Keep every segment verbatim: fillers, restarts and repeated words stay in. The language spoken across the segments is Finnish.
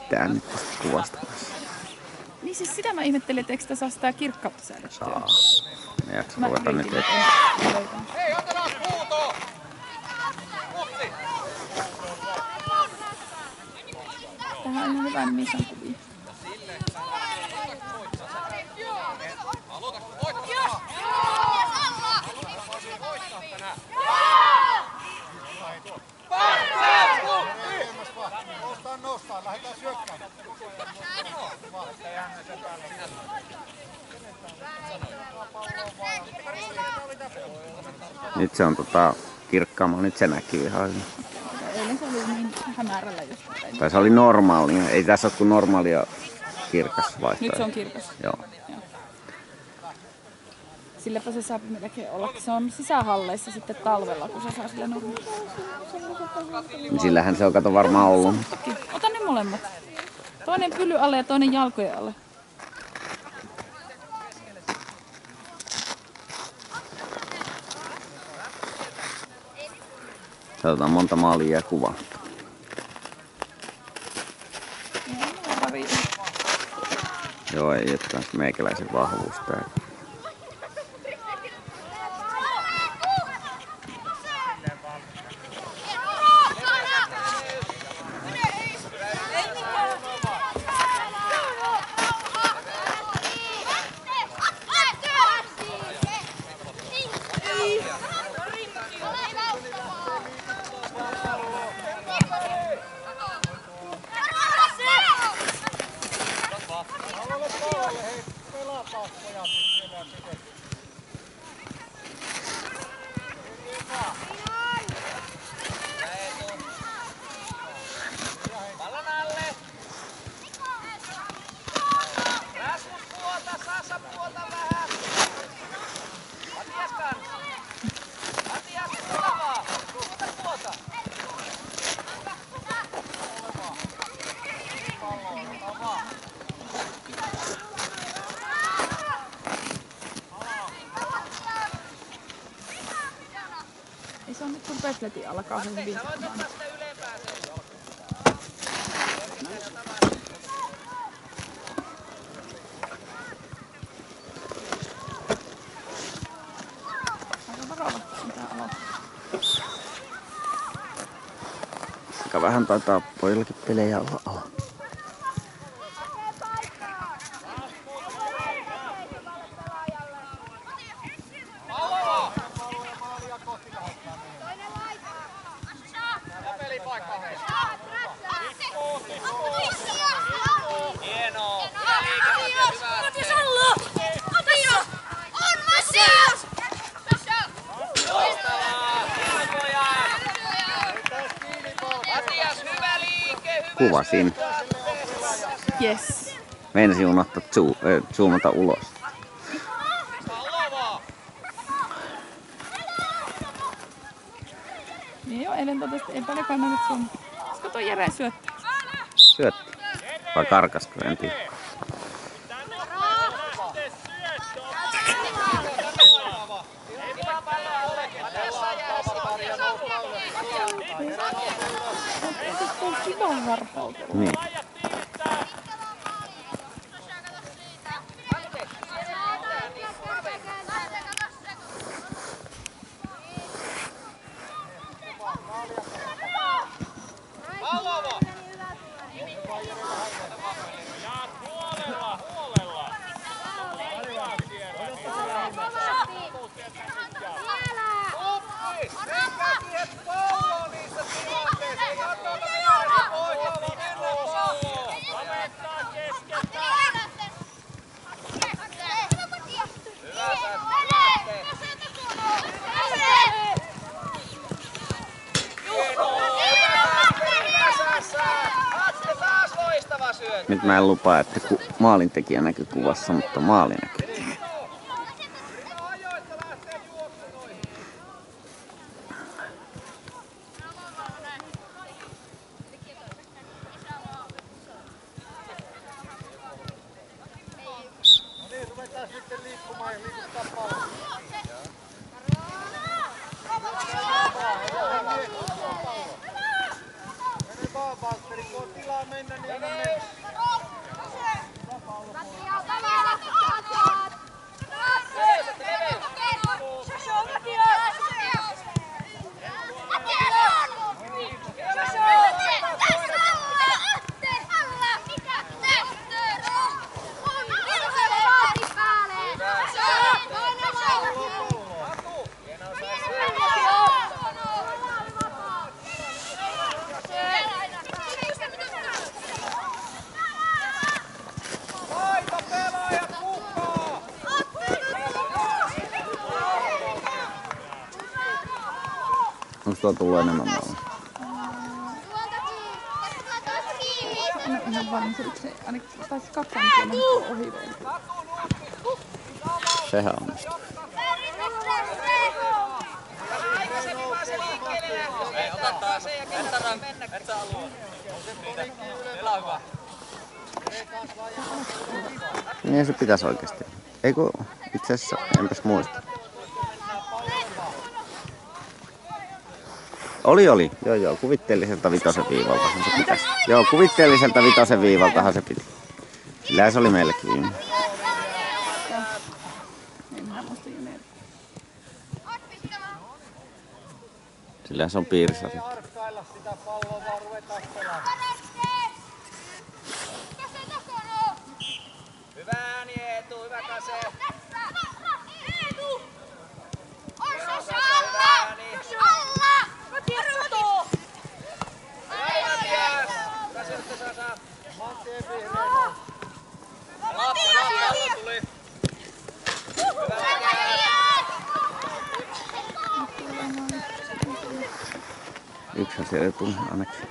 mitään nyt tästä kuvasta. Niin siis sitä mä ihmettelin, että eikö sitä saa sitä kirkkautta säädettyä? Saa. Me jaksa ruveta nyt eteen. Hei, otetaan huutoon! Tähän on hyvä, niin missä on kuvia. Noustaan, noustaan. Lähdetään syökkäämään. Nyt se on tota kirkkaammalla, nyt se näkyy ihan hyvin. Eilen se oli niin hämärällä jostain. Tai se oli normaali. Ei tässä ole kuin normaalia kirkas vaihtoehto. Nyt se on kirkas. Joo. Joo. Silläpä se saa melkein olla. Se on sisähalleissa sitten talvella, kun se saa sillä normaalilla. Sillähän se on kato varmaan ollut. Ota ne molemmat. Toinen pyly alle ja toinen jalkojen alle. Katsotaan monta maalia ja kuvaa. Joo, ei ole meikäläisen vahvuus täällä. Ei se on nyt kun Petletin alla kauhean hyvin. Aika varovasti mitä aloittaa. Aika vähän taitaa pojillakin pelejä olla alla. Kuvasin. Yes. Meinasin unohtaa zoom, äh, zoomata ulos. Niin joo, eilen totesi, ei paljon kannata sun. Olisiko toi Jere syöttää? Syötti. Vai karkasko, en tiedä. Kivan varpautelu. Niin. Nyt mä en lupaa, että ku maalintekijä näkyy kuvassa, mutta maali näkyy. Valtteri, kun on tilaa mennä, niin anna mennä. tuo tullut enemmän maalle? En ole ihan varma, se se ainakin taisi kaksi ainakin mahtua ohi vielä. Sehän onnistuu. Ei, ota taas se ja kertaan mennä, et saa luo. Meillä on hyvä. Niin se pitäisi oikeesti. Eikö itse asiassa, enpäs muista. Oli, oli. Joo, joo. Kuvitteelliselta vitosen viivaltahan se pitäisi. Joo, kuvitteelliselta vitosen viivaltahan se piti. Sillä se oli meillekin viime. Sillä se on piirissä. Harkkailla sitä palloa, vaan ruvetaan pelaamaan. Hyvä ääni Eetu, hyvä Kase. Eetu! Hieno Kase, hyvä ääni. Alla! Matias satoo! Hyvä Matias. Kase nyt Sasa. Manttien vihreä. Lappu, lappu tuli. Hyvä Matias. Yksihän siellä tuli ainakin.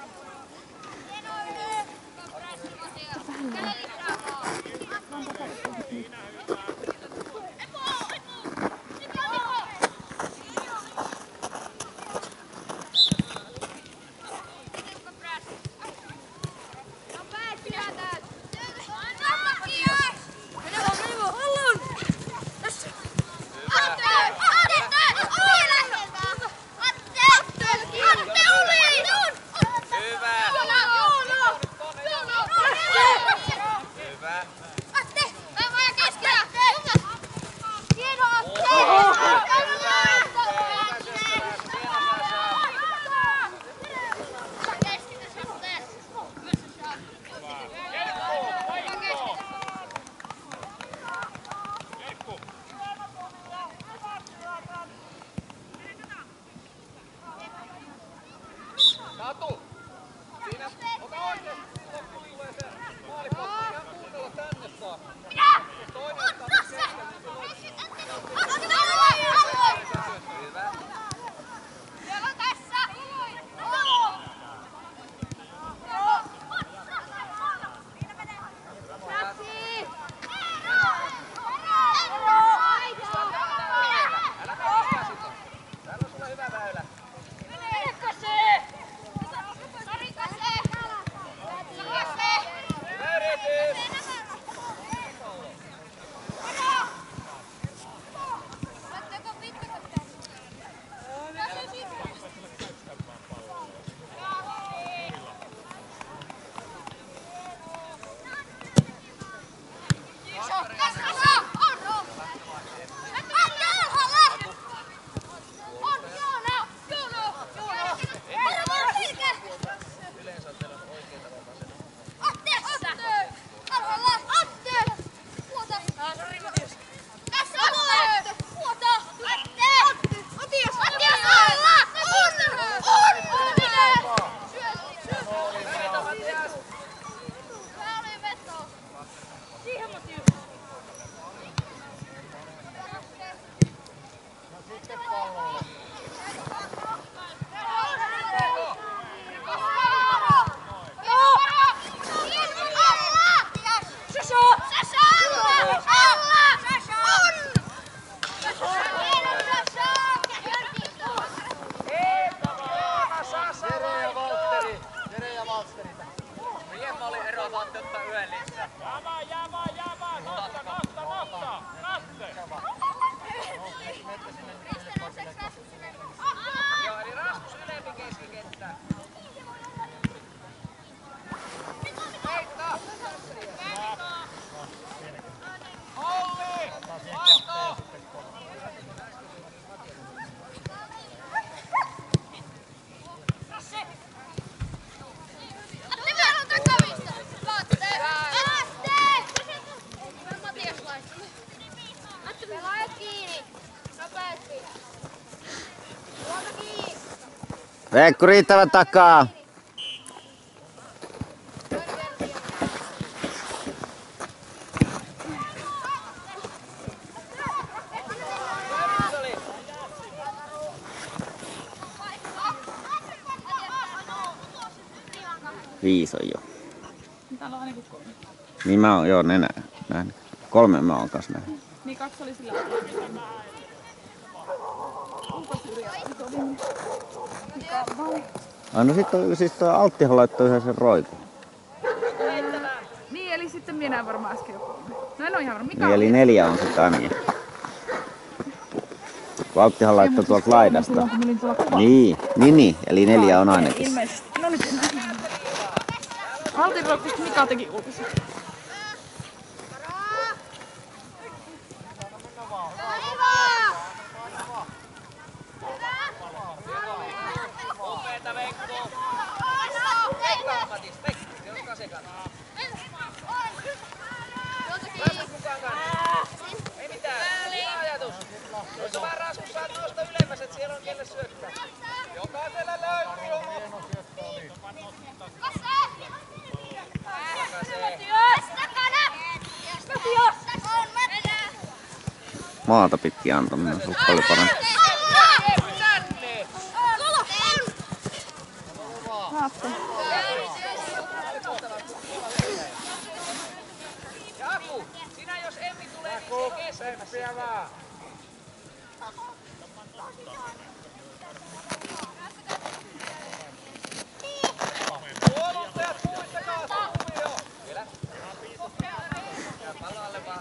Satu! Siinä, ota oikeesti, kun tulee se maalipotku, ihan kuuntella tänne saa. Toinen ottaa sen keskellä, niin se voi... Hyvä. Siellä on tässä! Älä mene sitä. Täällä on sulle hyvä väylä. Hyvä yritys! Jere ja Valtteri. Jere ja Valtteri. Riemma oli ero vaan töttä yhden lisää. Jää vaan, jää vaan, jää vaan. Nosta, nosta, nosta. Raste. Joo, eli Rasmus ylempi keskikenttää. Heittaa! Olli! Valto! Veikku riittävän takaa. Viisi on jo. Täällä on ainakin kolme. Niin mä oon joo ne nä- nähnyt. Kolme mä oon kanssa nähnyt. Niin kaksi oli sillä ulkosyrjällä. Se oli niin mukavaa. Ai no sit on, siis toi Alttihan laittoi yhden sen roikun. Niin, eli sitten minä varmaan äsken jo kolme. No en oo ihan varma. Mikä Niin, eli neljä on sitten ainakin. Kun Alttihan laittoi tuolta laidasta. Silloin kun mä olin tuolla kuvalla. Niin, niin, niin, eli neljä on ainakin. Ilmeisesti. No nyt. Altin roikkusta Mika teki ulkosyrjällä. Upeeta Veikko. Matis, Veikko. Se on kasekan. Rasmus mukaan kanssa. Ei mitään. Hyvä ajatus. Jos sä vaan Rasmus saat nousta ylemmäs, et siellä on kelle syöttää. Jokaisella löytyy. Maata pitkin antaminen on ollut paljon parempi. Haaste. Jaku, sinä jos Emmi tulee, niin se keskimässä. Puolustajat, puistakaa se kuvio. Vielä. Ja palalle vaan.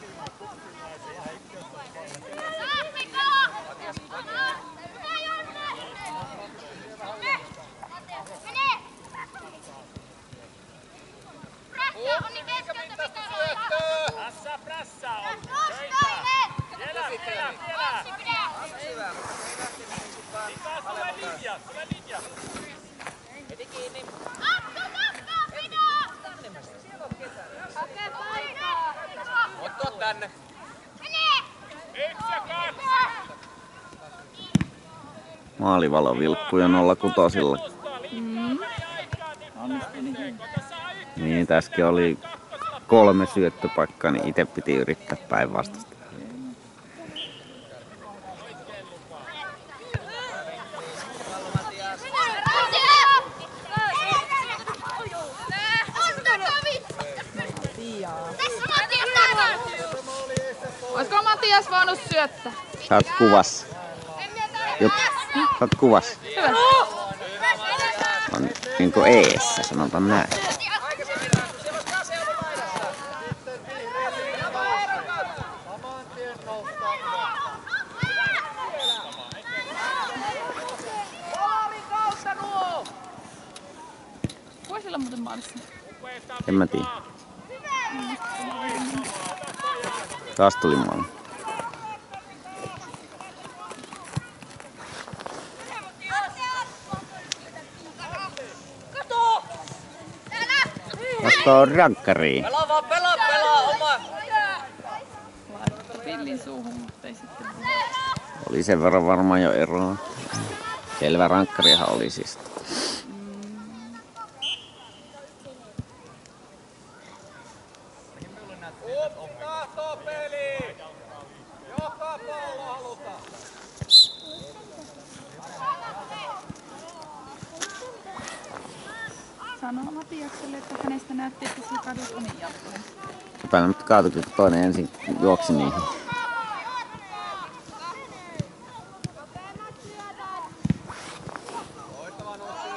Tässä prässä on. Töitä. Vielä, vielä, vielä. Hyvä. Taas tulee linja, tulee linja. Heti kiinni. Ottaa tänne. Yksi ja kaksi. Maalivalo vilppuu jo nolla kutosilla. Mm. Onnistui niin. Niin, tässäkin oli kolme syöttöpaikkaa, niin itse piti yrittää päinvastaista. Olisiko Matias voinut syöttää? Sä oot kuvassa. Jop, sä oot kuvassa. Hyvä. On niin kuin eessä, sanotaan näin. Aikaisemmin Rasmus, siellä olisi kase ollut laidassa. Sitten vihreä linja. Saman tien noustaan ylös. Maalin kautta nuo. Kuka sillä muuten maalissa? En mä tiedä. Taas tuli maali. Vasta on rankkariin. Pelaa vaan, pelaa, pelaa oma. Laittaa pillin suuhun, mutta ei sitten voi. Oli sen verran varmaan jo eroa. Selvä rankkarihan oli siis. Up, tahtopeli. Joka pallo halutaan. Sanoo Matiakselle, että hänestä näytti, että sä kadut omin jalkoihin. Päivänä nyt kaatukin, kun toinen ensin juoksi niihin. Loistava Nussi.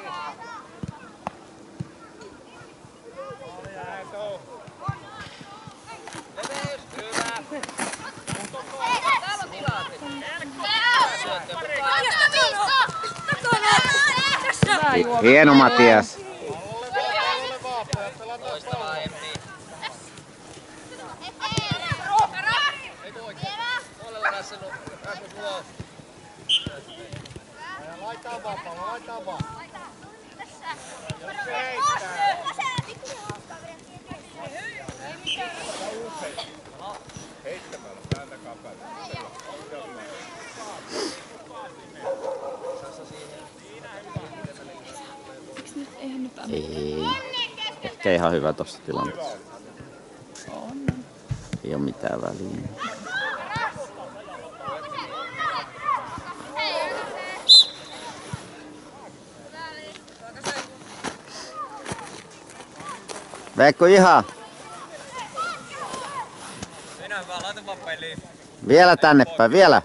Leveys, hyvä. Täällä on tilaa. Hyvä juoksi. Hieno Matias. Pallolle vaan, pojat, pelataan Loistavaa Emmi. Puolella Rasmus luo. Laitaan vaan pallo, laitaan vaan. Eiks nyt, eihän nyt anna. Ei. Ehkä ihan hyvä tossa tilanteessa. On. Ei oo mitään väliä. Veikko ihan. Enää vaan, laita vaan peliin. Vielä tänne päin, vielä.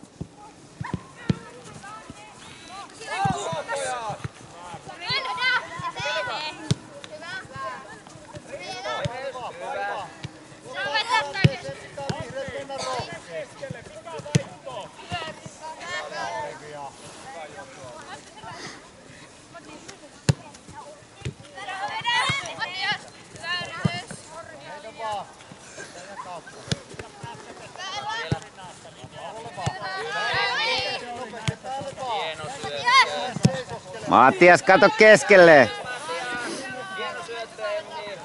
Matias, kato keskelle. Hieno syöttö, Emmi.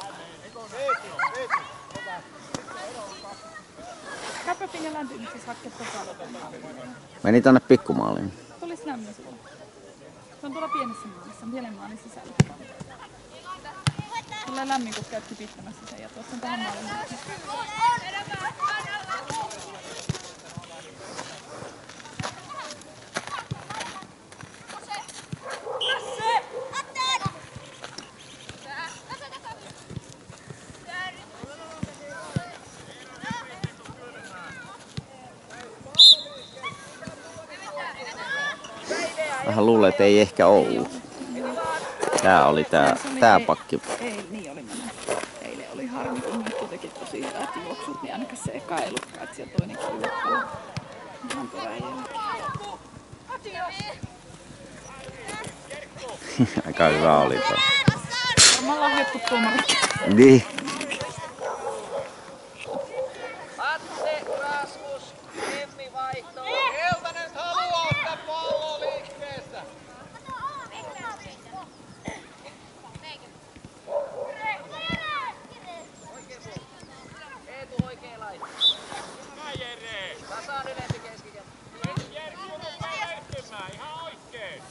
Käpötin ja lämpimissä sakketta saada. Meni tonne pikkumaaliin. Tulis lämmin sulla. Se on tuolla pienessä maalissa, pienen maalin sisällä. Tulee lämmin, kun käyt kipittämässä sen ja tuossa on tähän maalin. Vähän luulen, että ei ehkä ollut. Tää oli tää, tää pakki. Ei, niin oli mennyt. Eilen oli harmi, kun Mikko teki tosi hyvät juoksut, niin ainakaan se eka ei lukkaa, että siellä toinenkin juokkuu. Ihan perään jälkeen. Aika hyvä oli toi. Varmaan lahjattu tuomarit. Niin. Atte, Rasmus, Emmi vaihto. Keltainen haluaa ottaa palloa liikkeessä. Eetu oikein laittaa. Tasaan ylempi keskikenttä. Ihan oikein.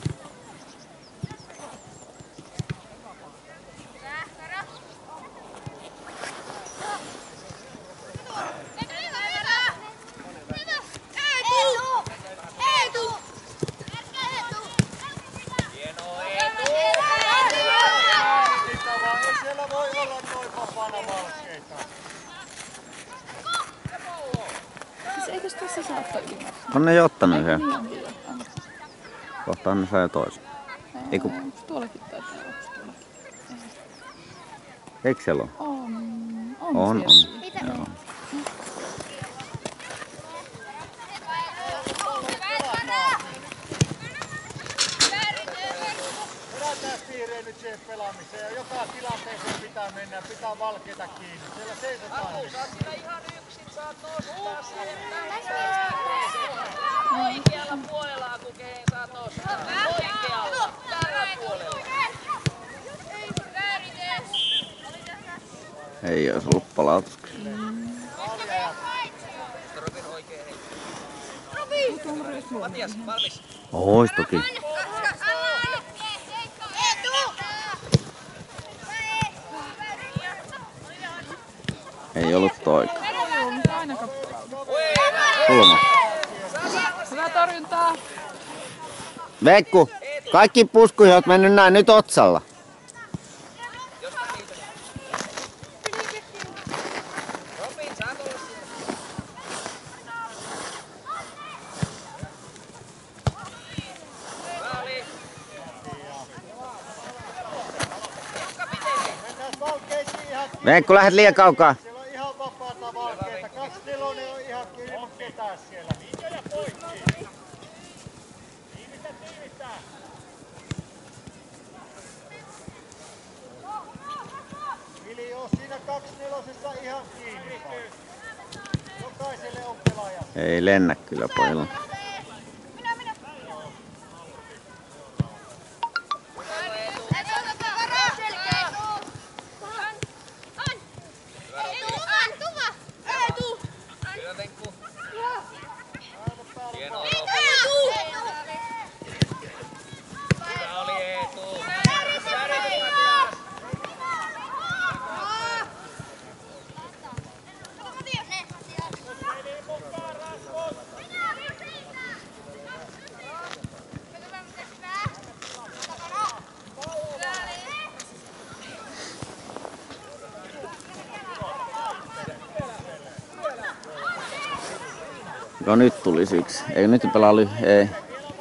Hieno Eetu. Ei siellä voi olla noin vapaana valkeita. Siis eikös tässä saa ottaa ylimääräistä? On ne jo ottanut yhden. Niin onkin ottanut. Kohtaan ne saa jo toisen. Ei kun, Ei, tuollakin taitaa olla. Tuollakin. eikö siellä ole? On. On, On, siellä. on. Joo. Herätään piireen nyt siihen pelaamiseen ja joka tilanteeseen pitää mennä, pitää valkeita kiinni. Siellä seisotaan. Aku, sä oot siinä ihan yksin, saat nostaa siihen oikealla puolella, Aku, kehen saat nostaa. Oikealla, tällä puolella. Ei ois ollut palautus. Robin oikein heitti. Matias, valmis. Ois toki. Ei ollut toika. Joo, mutta aina kappalauta. Kulma. Hyvää torjuntaa. Veikku, kaikki puskuihin oot mennyt näin nyt otsalla. Robin, saat olla siellä. Maali. Jukka piteli. Mennään valkeisiin ihan kiinni. Veikku, lähdet liian kaukaa. Siellä on ihan vapaata valkeita. Kaksi nelonen on ihan kiinni, mutta ketään siellä. Vili on siinä kaksi nelosessa ihan kiinni. Jokaiselle on pelaaja. Ei lennä kyllä pojilla. Hyvä, Venkku. Hieno Hyvä oli Eetu. Väritys, Matias. Joo, nyt tulisi yksi. Ei nyt pelaa ly... Ei.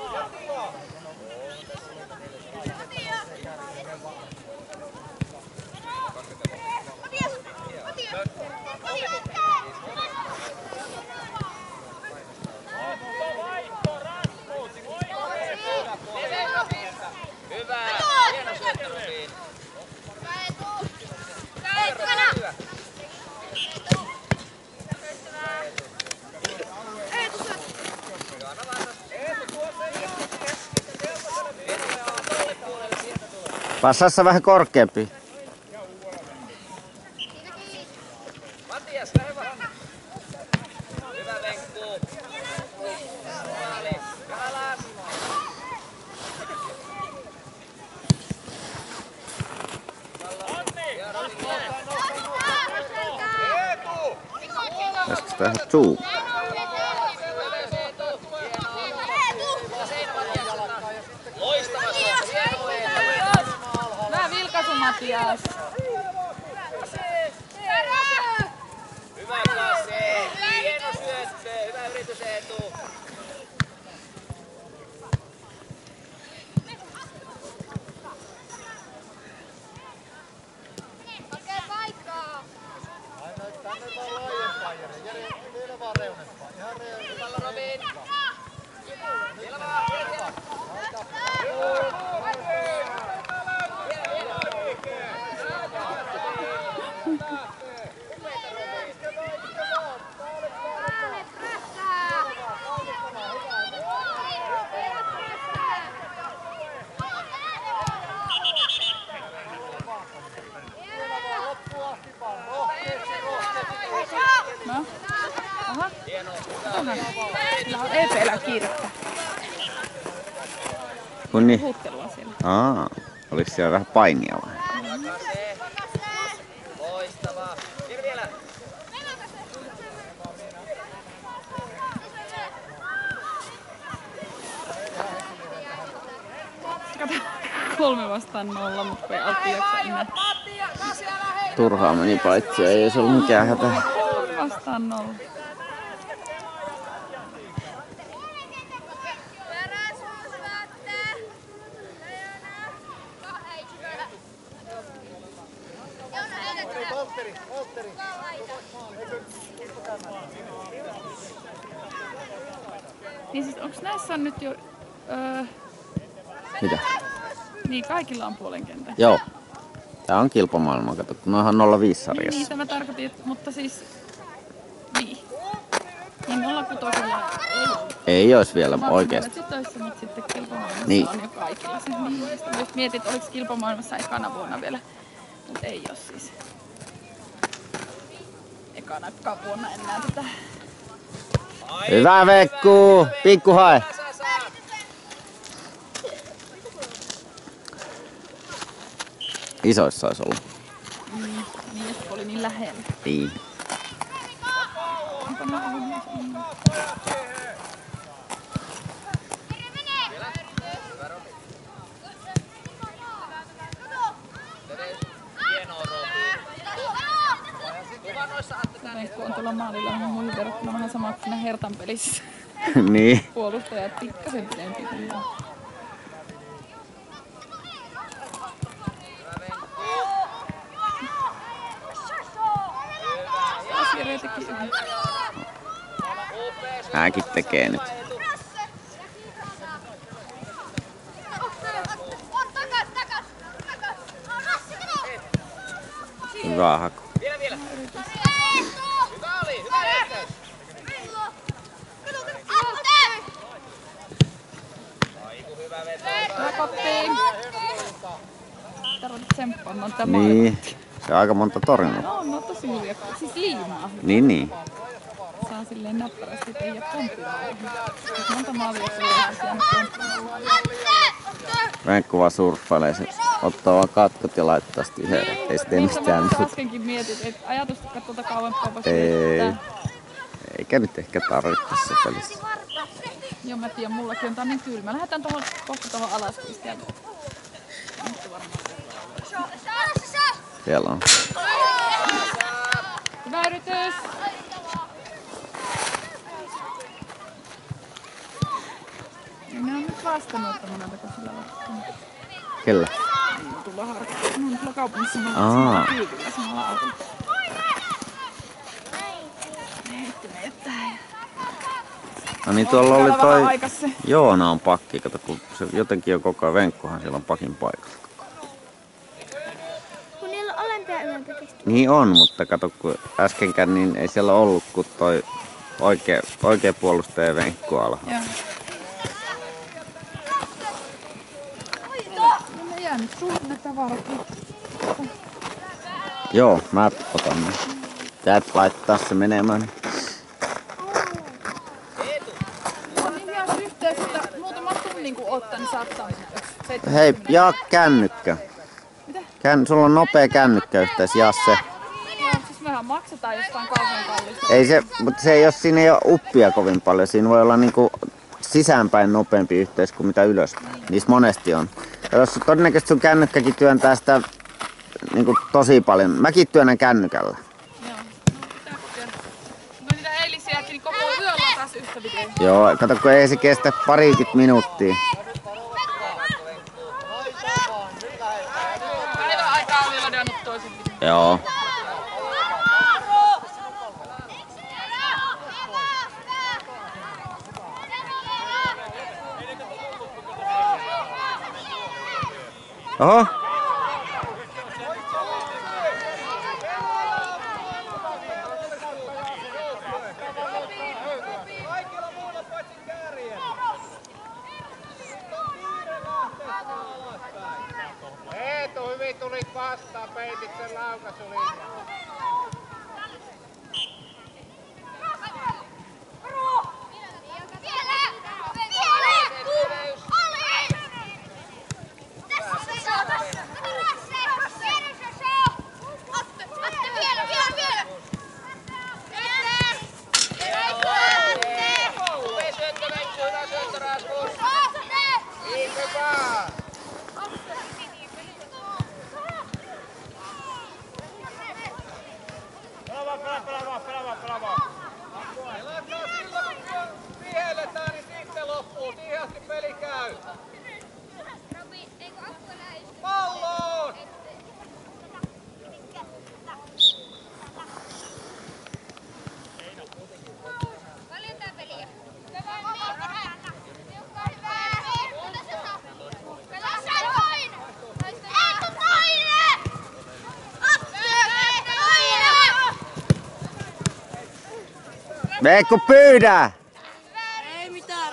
Passassa vähän korkeampi. Matias, lähde vähän. Hyvä Venkku. Maali. Alas. Tästä tehdä zoom. Hyvä vilkaisu, Matias. Hyvä Kase. Hieno syöttö. Hyvä yritys Eetu. Aina tänne vaan laajempaa, Jere. Jere, vielä vaan reunempaa. Ihan reunempaa. Palla Robin. Vielä vaan. Vielä. No. Aha. Sillä on E P:llä kiirettä. Kun niin. Puhuttelua siellä. Aa, oliko siellä vähän painia vai? Loistavaa. Vielä vielä. Kato, kolme vastaan nolla, mutta ei Altti jaksa enää. Turhaa meni paitsi, ei se ollut mikään hätä. Kolme vastaan nolla. Valtteri, Valtteri. Niin siis onks näissä on nyt jo... Öö, Mitä? niin kaikilla on puolen kenttä. Joo. Tää on kilpamaailma, kato, kun noihan nolla viisi sarjassa. Niin, tämä tarkoitin, että, mutta siis... Niin. Niin nolla kutosilla ei ole. Ei ois vielä oikeesti. Sitten olisi, mutta sitten kilpamaailmassa Niin. on jo kaikilla se. Niin, sitten myös mietit, oliko kilpamaailmassa ekana vuonna vielä. Mutta ei ole siis. Ekanakaan vuonna enää tätä. Hyvä Vekku! Pikku hae! Isoissa olisi ollut. Niin, niin että oli niin lähellä. Niin. Onko mä ollut niin se? Hienoa Robin. Kuva noissa Atte tänne. Veikko on tuolla maalilla vähän muihin verrattuna vähän sama kuin siinä Hertan pelissä. Niin. Puolustajat pikkasen pidempi kuin Jere teki yhden. Nääkin tekee nyt. Hyvä haku. Vielä vielä. Hyvä oli. Hyvä hyökkäys. Aiku hyvä veto. Hyvä koppi. Tarvitset tsemppaa, mä oon tää Niin. Se on aika monta torjunut. No, no tosi hyviä. Siis liimaa. Niin, niin. Saa silleen näppärästi, et ei jää pomppimaan. Monta maalia tulee siellä pomppimaan. Venkku vaan surffailee se. Ottaa vaan katkot ja laittaa sitten yhden. Ei sitten Niin sä mitään vaan muuta. äskenkin mietit, että ajatusta katsota kauempaa vasta Ei. mietitään. Eikä nyt ehkä tarvitse tässä pelissä. Joo, mä tiedän, mullakin on tää niin kylmä. Lähdetään tohon, kohta tohon alas, kun sieltä. Nyt varmaan. Siellä on. Hyvä yritys! ostanut, että moneltako sillä laskenut. Kellä? Tulla harkittua. No tuolla kaupungissa on Aa. kyykillä samalla autolla. Ne heitti meidät tähän. No niin tuolla oli Vähän toi aikas se. Joona on pakki, kato kun se jotenkin on koko ajan Venkkohan siellä on pakin paikalla. Kun niillä on olympiaymäntäkin. Niin on, mutta kato kun äskenkään niin ei siellä ollut kuin toi oikea, oikea puolustaja Venkko alhaalla. Joo. No ne jää nyt sulle ne tavarat. Joo, mä otan ne. Täät laittaa se menemään. On niin hias yhteys, että muutaman tunnin kun oot, niin saattaa Hei, jaa kännykkä. Mitä? Kän, sulla on nopea kännykkäyhteys, jaa se. Joo, siis mehän maksetaan jostain kauhean kallista. Ei se, mutta se ei ole, siinä ei ole uppia kovin paljon. Siinä voi olla niinku sisäänpäin nopeampi yhteys kuin mitä ylöspäin. Niissä monesti on. Ja jos todennäköisesti sun kännykkäkin työntää sitä niinku tosi paljon. Mäkin työnnän kännykällä. Joo, no pitää kokeilla. No niitä eilisiäkin, niin koko yöllä taas yhtä videoa. Joo, kato kun ei se kestä parikymmentä minuuttia. Päivän aikaa oli ladannut toisen videon. Joo. Oho. Kaikilla muilla paitsi kärjen. Eetu, hyvin tulit vastaan, peitit sen laukaisulinjan. Pelaa, pelaa, pelaa, pelaa, pelaa. Vihelletään, niin sitten loppuu. Siihen asti peli käy. Palloon! Veikko pyydä! Ei mitään.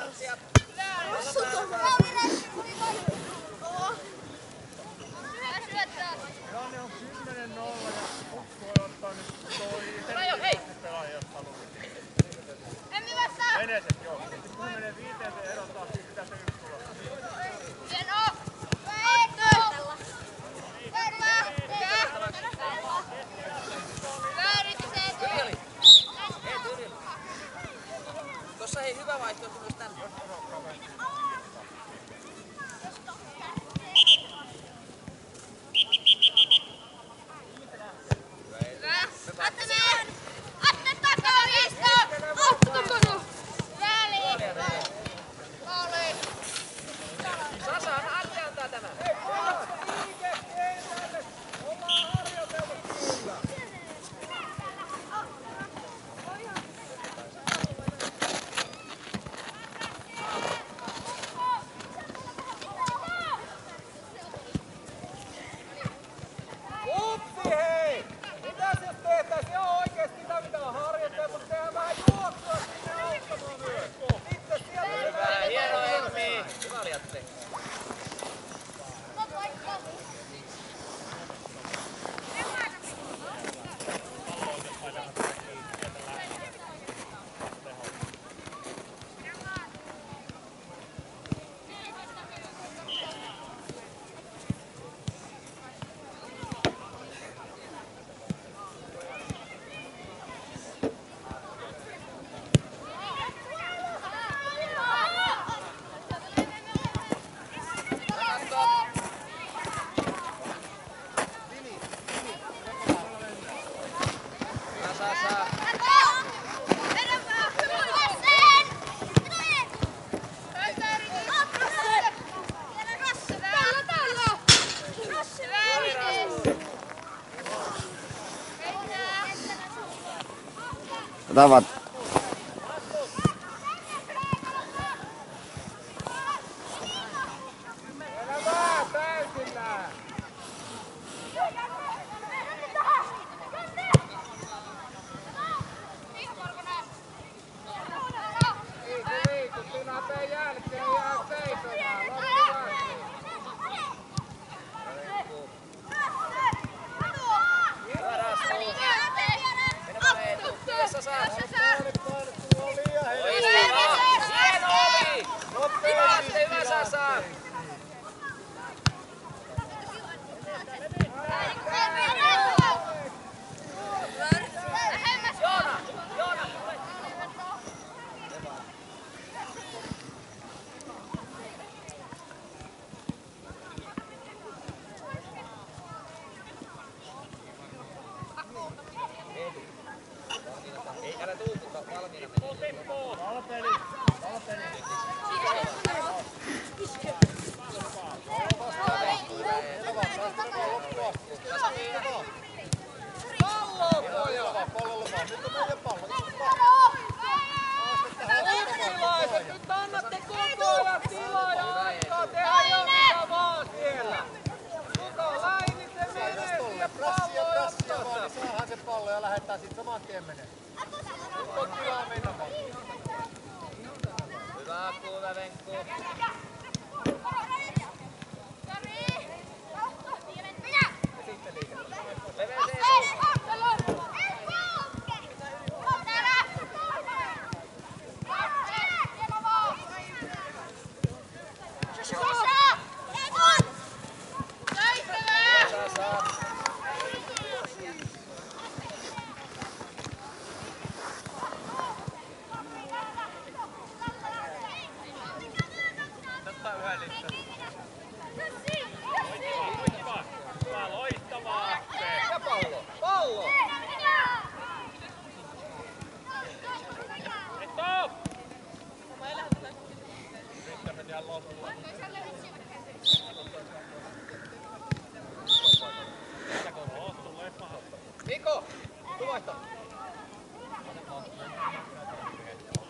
Tilanne on kymmenen nolla ja Ukko on ottanut toi pelaaja, jos haluaa. Meneset, joo. kymmenen viiteen se erottaa sitä se yksi tulos. Tossa ei hyvä vaihtoehto myös tänne. Sasa, Antti antaa tämän. Ollaan harjoiteltu kyllä. Upsi hei! Mitäs jos tehtäis ihan oikeesti sitä mitä on harjoiteltu? Tehdään vähän juoksua sinne auttamaan myös. Sitten sieltä hyvä, hieno Elmi! Hyvä oli Atte. Tavat. Mennä vaan täysillä! Liiku, liiku, tilanteen jälkeen jää seisomaan. Loppuvasti. Hyvä Rasmus. Mennä vaan Eetu. Yhdessä saat. Loistavaa. Hieno oli. Hyvä Atte, hyvä Sasa. Joona, Joona. Ei, älä tuu, mutta valmiina. Valpeli, valpeli. Pallo, poja! Pallolla vaan. Nyt on meidän pallo. Ukkilaiset, nyt annatte koko ajan tilaa ja aikaa tehdä jo mitä vaan siellä. Kuka laini se menee sinne Prassia, palloon prassia vaan, jatkossa. niin saadaan se pallo ja lähdetään sit saman tien menee. Nyt on tilaa mennä vaan. Hyvä kuule, Venkku. Leve seisoo. Hyvä, loistavaa Atte. Ja pallo, pallo. Eto! Sitten mennään loppuun. Niko, tuosta.